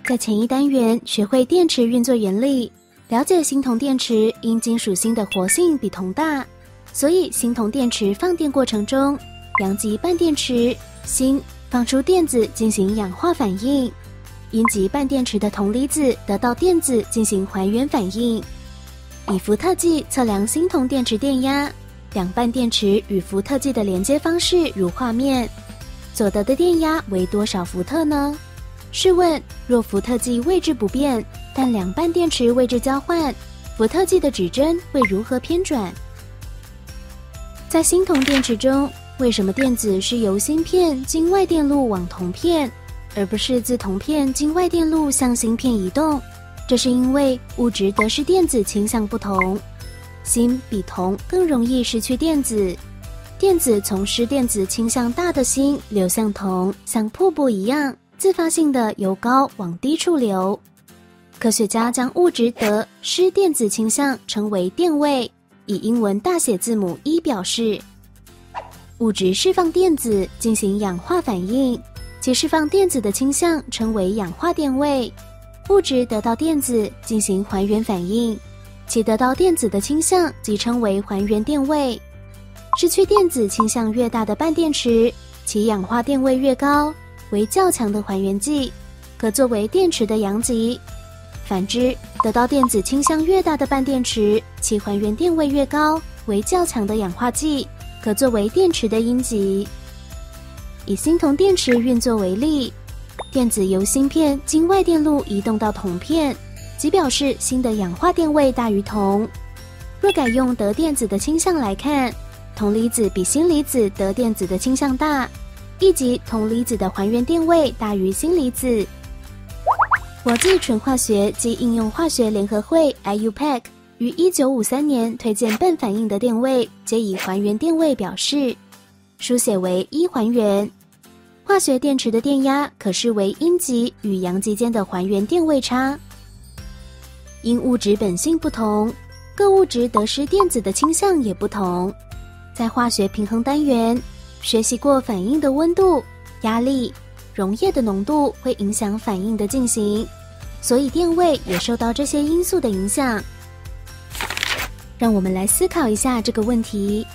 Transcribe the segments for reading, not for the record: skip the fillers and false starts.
在前一单元学会电池运作原理，了解锌铜电池因金属锌的活性比铜大，所以锌铜电池放电过程中，阳极半电池锌放出电子进行氧化反应，阴极半电池的铜离子得到电子进行还原反应。以伏特计测量锌铜电池电压，两半电池与伏特计的连接方式如画面，所得的电压为多少伏特呢？试问，若伏特计位置不变，但两半电池位置交换，伏特计的指针会如何偏转？在锌铜电池中，为什么电子是由锌片经外电路往铜片，而不是自铜片经外电路向锌片移动？这是因为物质得失电子倾向不同，锌比铜更容易失去电子，电子从失电子倾向大的锌流向铜，像瀑布一样自发性的由高往低处流。科学家将物质得失电子倾向称为电位，以英文大写字母 E 表示。物质释放电子进行氧化反应，其释放电子的倾向称为氧化电位。物质得到电子进行还原反应，其得到电子的倾向即称为还原电位。失去电子倾向越大的半电池，其氧化电位越高，为较强的还原剂，可作为电池的阳极。反之，得到电子倾向越大的半电池，其还原电位越高，为较强的氧化剂，可作为电池的阴极。以锌铜电池运作为例，电子由锌片经外电路移动到铜片，即表示锌的氧化电位大于铜。若改用得电子的倾向来看，铜离子比锌离子得电子的倾向大，亦即铜离子的还原电位大于锌离子。国际纯化学及应用化学联合会 IUPAC 于1953年推荐苯反应的电位皆以还原电位表示，书写为一还原。化学电池的电压可视为阴极与阳极间的还原电位差。因物质本性不同，各物质得失电子的倾向也不同。在化学平衡单元学习过反应的温度、压力、溶液的浓度会影响反应的进行，所以电位也受到这些因素的影响。让我们来思考一下这个问题。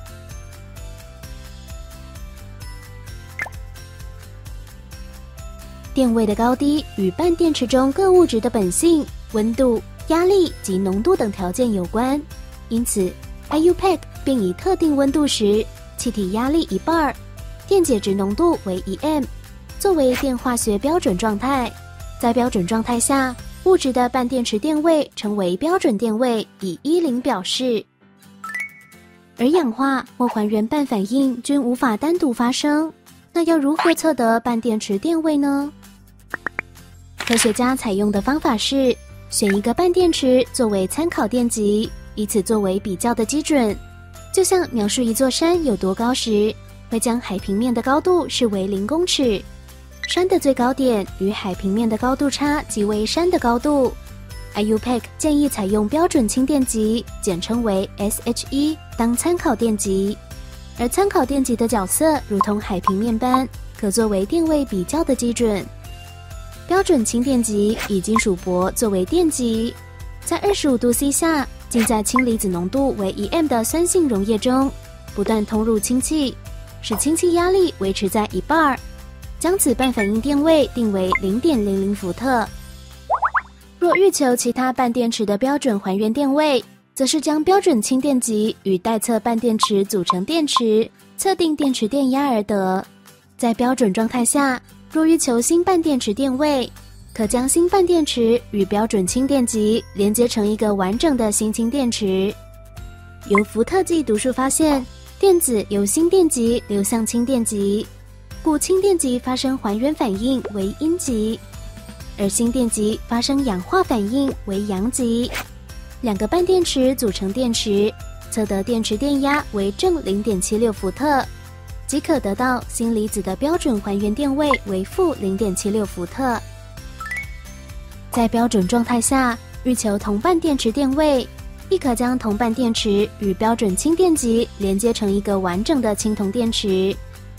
电位的高低与半电池中各物质的本性、温度、压力及浓度等条件有关，因此 IUPAC 并以特定温度时气体压力一半，电解质浓度为1m作为电化学标准状态。在标准状态下，物质的半电池电位称为标准电位，以10表示。而氧化或还原半反应均无法单独发生，那要如何测得半电池电位呢？科学家采用的方法是选一个半电池作为参考电极，以此作为比较的基准。就像描述一座山有多高时，会将海平面的高度视为0公尺，山的最高点与海平面的高度差即为山的高度。IUPAC 建议采用标准氢电极，简称为 SHE 当参考电极，而参考电极的角色如同海平面般，可作为电位比较的基准。标准氢电极以金属铂作为电极，在25度C 下，浸在氢离子浓度为1m的酸性溶液中，不断通入氢气，使氢气压力维持在一半，将此半反应电位定为 0.00 伏特。若欲求其他半电池的标准还原电位，则是将标准氢电极与待测半电池组成电池，测定电池电压而得。在标准状态下，若欲求锌半电池电位，可将锌半电池与标准氢电极连接成一个完整的锌氢电池。由伏特计读数发现，电子由锌电极流向氢电极，故氢电极发生还原反应为阴极，而锌电极发生氧化反应为阳极。两个半电池组成电池，测得电池电压为正 0.76 伏特，即可得到锌离子的标准还原电位为负 0.76 伏特。在标准状态下，欲求铜半电池电位，亦可将铜半电池与标准氢电极连接成一个完整的氢铜电池。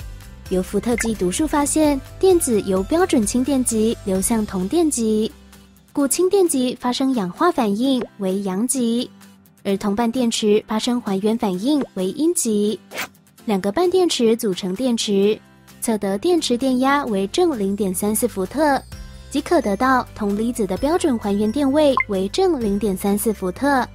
由伏特计读数发现，电子由标准氢电极流向铜电极，故氢电极发生氧化反应为阳极，而铜半电池发生还原反应为阴极。两个半电池组成电池，测得电池电压为正 0.34 伏特，即可得到铜离子的标准还原电位为正 0.34 伏特。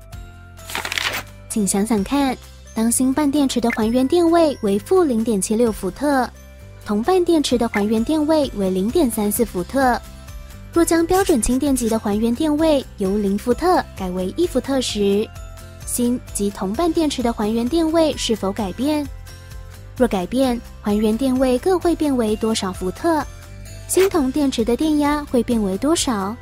请想想看，当锌半电池的还原电位为负 0.76 伏特，铜半电池的还原电位为 0.34 伏特，若将标准氢电极的还原电位由0伏特改为1伏特时，锌及铜半电池的还原电位是否改变？若改变，还原电位各会变为多少伏特？锌铜电池的电压会变为多少？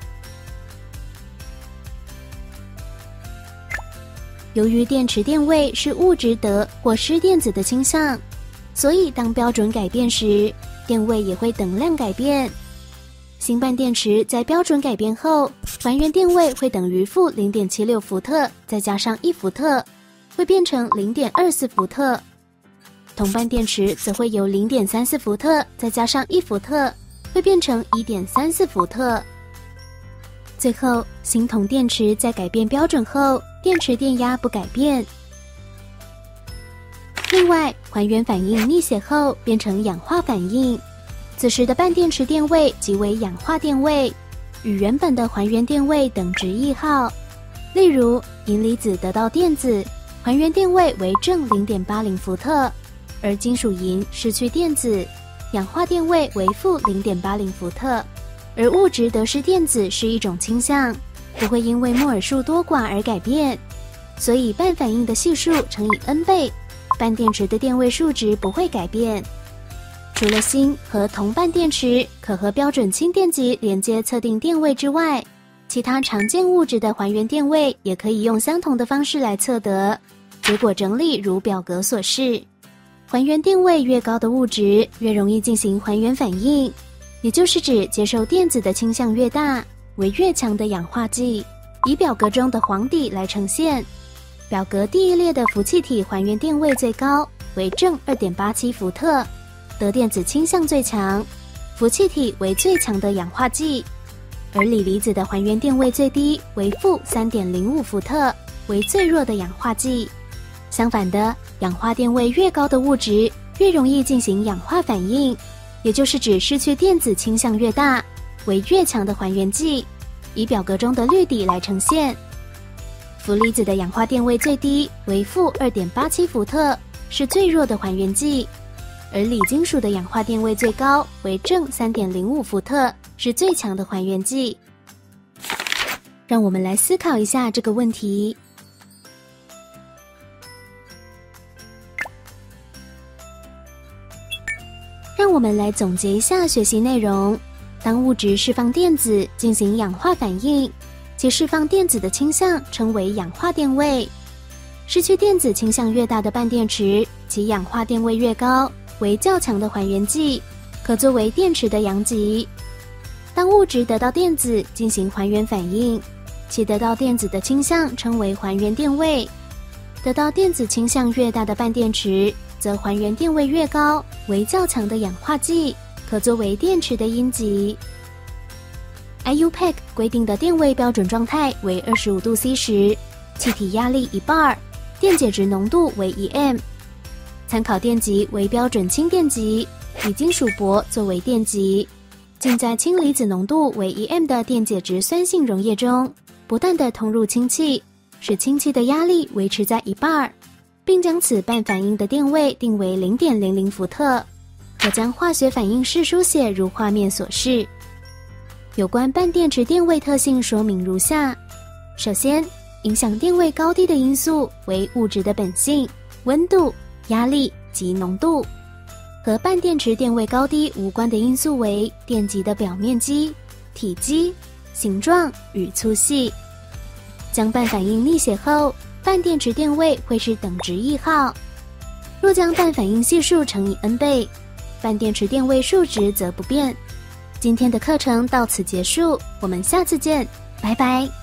由于电池电位是物质得或失电子的倾向，所以当标准改变时，电位也会等量改变。锌半电池在标准改变后，还原电位会等于负 0.76 伏特再加上1伏特，会变成 0.24 伏特。铜半电池则会由 0.34 伏特再加上1伏特，会变成 1.34 伏特。最后，锌铜电池在改变标准后，电池电压不改变。另外，还原反应逆写后变成氧化反应，此时的半电池电位即为氧化电位，与原本的还原电位等值1号。例如，银离子得到电子，还原电位为正 0.80 伏特，而金属银失去电子，氧化电位为负 0.80 伏特。而物质得失电子是一种倾向，不会因为摩尔数多寡而改变，所以半反应的系数乘以 n 倍，半电池的电位数值不会改变。除了锌和铜半电池可和标准氢电极连接测定电位之外，其他常见物质的还原电位也可以用相同的方式来测得，结果整理如表格所示。还原电位越高的物质越容易进行还原反应，也就是指接受电子的倾向越大，为越强的氧化剂。以表格中的黄底来呈现，表格第一列的氟气体还原电位最高，为正 2.87 伏特，得电子倾向最强，氟气体为最强的氧化剂。而锂离子的还原电位最低，为负 3.05 伏特，为最弱的氧化剂。相反的，氧化电位越高的物质越容易进行氧化反应，也就是指失去电子倾向越大，为越强的还原剂。以表格中的绿底来呈现，氟离子的氧化电位最低，为负 2.87 伏特，是最弱的还原剂。而锂金属的氧化电位最高，为正 3.05 伏特，是最强的还原剂。让我们来思考一下这个问题。让我们来总结一下学习内容。当物质释放电子进行氧化反应，其释放电子的倾向称为氧化电位。失去电子倾向越大的半电池，其氧化电位越高，为较强的还原剂，可作为电池的阳极。当物质得到电子进行还原反应，其得到电子的倾向称为还原电位。得到电子倾向越大的半电池，则还原电位越高，为较强的氧化剂，可作为电池的阴极。IUPAC 规定的电位标准状态为25度C 时，气体压力1bar，电解质浓度为1m。参考电极为标准氢电极，以金属铂作为电极，浸在氢离子浓度为1m的电解质酸性溶液中，不断地通入氢气，使氢气的压力维持在1bar，并将此半反应的电位定为 0.00 伏特。可将化学反应式书写如画面所示。有关半电池电位特性说明如下：首先，影响电位高低的因素为物质的本性、温度、压力及浓度。和半电池电位高低无关的因素为电极的表面积、体积、形状与粗细。将半反应逆写后，半电池电位会是等值1号。若将半反应系数乘以 n 倍，半电池电位数值则不变。今天的课程到此结束，我们下次见，拜拜。